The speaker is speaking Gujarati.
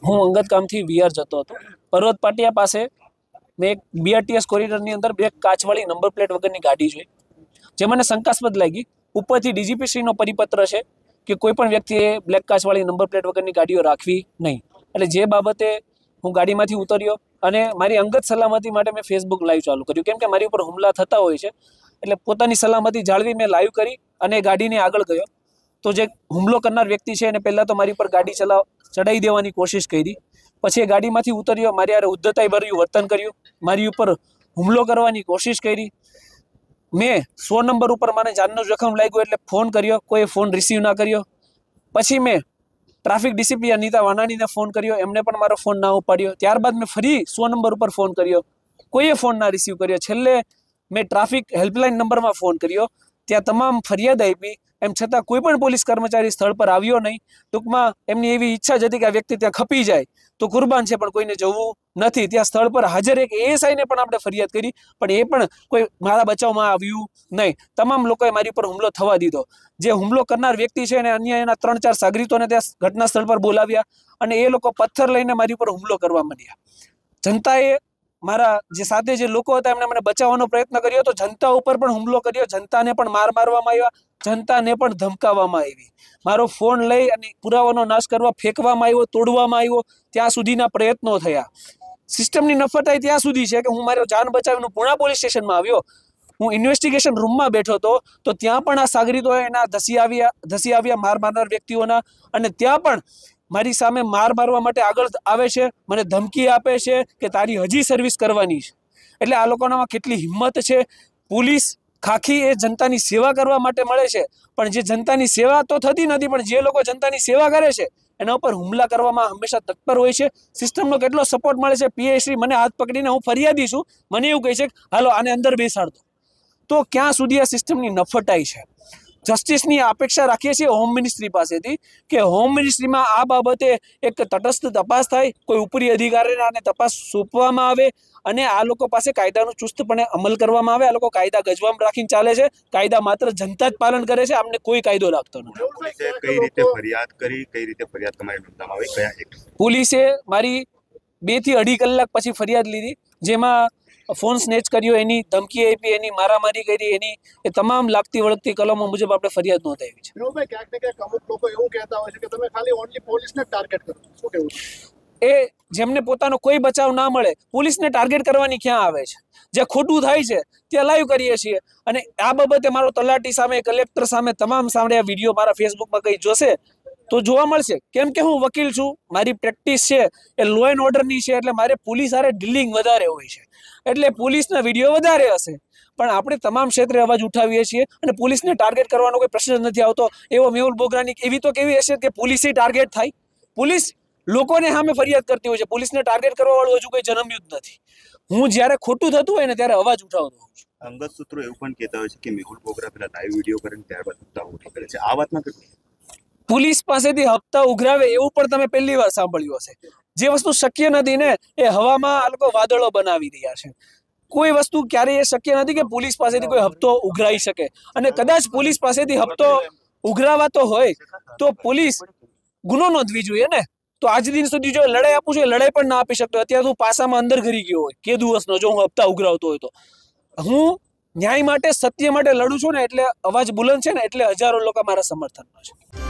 હું અંગત કામથી વિહાર જતો હતો। પર્વત પાટિયા પાસે મેં એક BRTS કોરિડોરની અંદર બે કાચવાળી નંબર પ્લેટ વગરની ગાડી જોઈ, જે મને શંકાસ્પદ લાગી। ઉપરથી DGP-શ્રીનો પરિપત્ર છે કે કોઈ પણ વ્યક્તિએ બ્લેક કાચવાળી નંબર પ્લેટ વગરની ગાડીઓ રાખવી નહીં। એટલે જે બાબતે હું ગાડીમાંથી ઉતર્યો અને મારી અંગત સલામતી માટે મેં Facebook લાઈવ ચાલુ કર્યું, કેમ કે મારી ઉપર હુમલા થતા હોય છે। એટલે પોતાની સલામતી જાળવી મેં લાઈવ કરી અને ગાડીને આગળ ગયો। તો જે હુમલો કરનાર વ્યક્તિ છે એને પહેલાં તો મારી પર ગાડી ચડાવી દેવાની કોશિશ કરી, પછી એ ગાડીમાંથી ઉતર્યો, મારી યાર ઉદ્ધતાઈભર્યું વર્તન કર્યું, મારી ઉપર હુમલો કરવાની કોશિશ કરી। મેં 100 નંબર ઉપર મને જાનનું જોખમ લાગ્યું એટલે ફોન કર્યો, કોઈ ફોન રિસીવ ના કર્યો। પછી મેં ટ્રાફિક DCP અનિતા વાનાણીને ફોન કર્યો, એમને પણ મારો ફોન ના ઉપાડ્યો। ત્યારબાદ મેં ફરી 100 નંબર ઉપર ફોન કર્યો, કોઈએ ફોન ના રિસીવ કર્યો। છેલ્લે મેં ટ્રાફિક હેલ્પલાઇન નંબરમાં ફોન કર્યો, ત્યાં તમામ ફરિયાદ આપી, એમ છતાં કોઈ પણ પોલીસ કર્મચારી સ્થળ પર આવ્યો નહીં। ટૂંકમાં એમની એવી ઈચ્છા જ હતી કે આ વ્યક્તિ ત્યાં ખપી જાય તો કુરબાન છે, પણ કોઈને જવું નથી। ત્યાં સ્થળ પર હાજર એક ASI ને પણ આપણે ફરિયાદ કરી, પણ એ પણ કોઈ મારા બચાવમાં આવ્યું નહીં। તમામ લોકોએ મારી પર હુમલો થવા દીધો। જે હુમલો કરનાર વ્યક્તિ છે અને અન્ય એના 3-4 સાગરીતોને ત્યાં ઘટના સ્થળ પર બોલાવ્યા અને એ લોકો પથ્થર લઈને મારી પર હુમલો કરવા માંડ્યા। જનતાએ મારા જે સાથે જે લોકો હતા એમણે મને બચાવવાનો પ્રયત્ન કર્યો તો જનતા ઉપર પણ હુમલો કર્યો, જનતાને પણ મારવામાં આવ્યા, જનતાને પણ ધમકાવવામાં આવી। મારો ફોન લઈ અને પુરાવાનો નાશ કરવા ફેંકવામાં આવ્યો, તોડવામાં આવ્યો, ત્યાં સુધીના પ્રયત્નો થયા। સિસ્ટમની નફટાઈ ત્યાં સુધી છે કે હું મારો જાન બચાવીને પુણા પોલીસ સ્ટેશનમાં આવ્યો। હું ઇન્વેસ્ટિગેશન રૂમમાં બેઠો હતો તો ત્યાં પણ આ સાગરીતોએ એના ધસી આવ્યા માર મારનાર વ્યક્તિઓના, અને ત્યાં પણ મારી સામે માર મારવા માટે આગળ આવે છે, મને ધમકી આપે છે કે તારી હજી સર્વિસ કરવાની છે। એટલે આ લોકોનામાં કેટલી હિંમત છે। પોલીસ ખાખી એ જનતાની સેવા કરવા માટે મળે છે, પણ જે જનતાની સેવા તો થતી નથી, પણ જે લોકો જનતાની સેવા કરે છે એના ઉપર હુમલા કરવામાં હંમેશા તત્પર હોય છે। સિસ્ટમનો કેટલો સપોર્ટ મળે છે। PI શ્રી મને હાથ પકડીને, હું ફરિયાદી છું, મને એવું કહે છે હાલો આને અંદર બેસાડ દો। તો ક્યાં સુધી આ સિસ્ટમની નફટાઈ છે? જસ્ટિસની અપેક્ષા રાખીએ છીએ હોમ મિનિસ્ટ્રી પાસેથી કે હોમ મિનિસ્ટ્રીમાં આ બાબતે એક તટસ્થ તપાસ થાય, કોઈ ઉપરી અધિકારીને આને તપાસ સોંપવામાં આવે અને આ લોકો પાસે કાયદાનું ચુસ્તપણે અમલ કરવામાં આવે। આ લોકો કાયદા ગજવામાં રાખીને ચાલે છે, કાયદા માત્ર જનતા જ પાલન કરે છે, આમને કોઈ કાયદો લાગતો નથી। કઈ રીતે ફરિયાદ કરી, કઈ રીતે ફરિયાદ તમારી નોંધવામાં આવી, કયા એક્ટ? પોલીસે મારી 2 થી 2.5 કલાક પછી ફરિયાદ લીધી, જેમાં ફોન સ્નેચ કર્યો, એની ધમકી આપી, એની મારામારી કરી, એની એ તમામ લાગતી વળગતી કલમો મુજબ આપણે ફરિયાદ નોંધાવી છે। મેહુલભાઈ, ક્યાંક ને ક્યાંક અમુક લોકો એવું કહેતા હોય છે કે તમે ખાલી ઓનલી પોલીસને ટાર્ગેટ કરો, શું કહેવું છે? એ જેમને પોતાનો કોઈ બચાવ ના મળે પોલીસને ટાર્ગેટ કરવાની ક્યાં આવે છે? જે ખોટું થાય છે ત્યાં લાઈવ કરીએ છીએ, અને આ બાબતે મારો તલાટી સામે, કલેક્ટર સામે, તમામ સામે આ વિડીયો મારા ફેસબુકમાં કંઈ જોશે તો જોવા મળશે, કેમ કે હું વકીલ છું, મારી પ્રેક્ટિસ છે એ લો એન્ડ ઓર્ડરની છે, એટલે મારે પોલીસ હારે ડીલિંગ વધારે હોય છે, એટલે પોલીસના વિડીયો વધારે હશે। પણ આપણે તમામ ક્ષેત્રે અવાજ ઉઠાવીએ છીએ અને પોલીસને ટાર્ગેટ કરવાનો કોઈ પ્રશ્ન નથી આવતો। એવો મેહુલ બોગરાની એવી તો કેવી હશે કે પોલીસે ટાર્ગેટ થાય? પોલીસ લોકોને સામે ફરિયાદ કરતી હોય છે, પોલીસને ટાર્ગેટ કરવા વાળું હજુ કોઈ જન્મ્યું જ નથી। હું જ્યારે ખોટું થતું હોય ને ત્યારે અવાજ ઉઠાવતો હોઉં છું। અંગત સૂત્રો એવું પણ કહેતા હોય છે કે મેહુલ બોગરા પેલા લાઈવ વિડીયો કરીને ત્યારબાદ હપ્તા ઉઘરાવે કરે છે, આ વાતમાં કેટલું? પોલીસ પાસેથી હપ્તા ઉઘરાવે એવું પણ તમે પહેલી વાર સાંભળ્યું હશે। જે વસ્તુ શક્ય નથી ને એ હવામાં આ લોકો વાદળો બનાવી રહ્યા છે। કોઈ વસ્તુ ક્યારેય એ શક્ય નથી કે પોલીસ પાસેથી કોઈ હપ્તો ઉઘરાઈ શકે, અને કદાચ પોલીસ પાસેથી હપ્તો ઉઘરાવાતો હોય તો પોલીસ ગુનો નોંધવી જોઈએ ને। તો આજ દિન સુધી જો લડાઈ આપું છું, લડાઈ પણ ના આપી શકતો, અત્યારે હું પાસામાં અંદર ઘરી ગયો હોય કે દિવસનો, જો હું હપ્તા ઉઘરાવતો હોય તો। હું ન્યાય માટે, સત્ય માટે લડું છું ને, એટલે અવાજ બુલંદ છે ને, એટલે હજારો લોકો મારા સમર્થનમાં છે।